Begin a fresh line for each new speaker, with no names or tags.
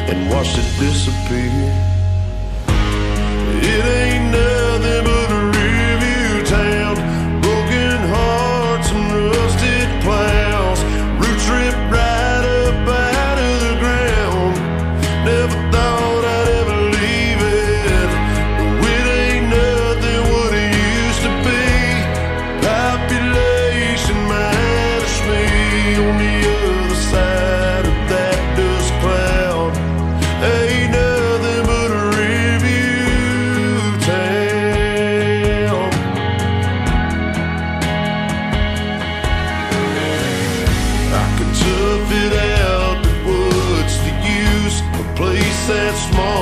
and watched it disappear. It ain't nothing but a Rearview town, broken hearts and rusted plows, roots ripped right up out of the ground. Never thought I'd ever leave it. No, it ain't nothing what it used to be. Population minus me on the other side of that dust cloud. Ain't nothing but a Rearview town. I could tough it out, but what's the use? A place that small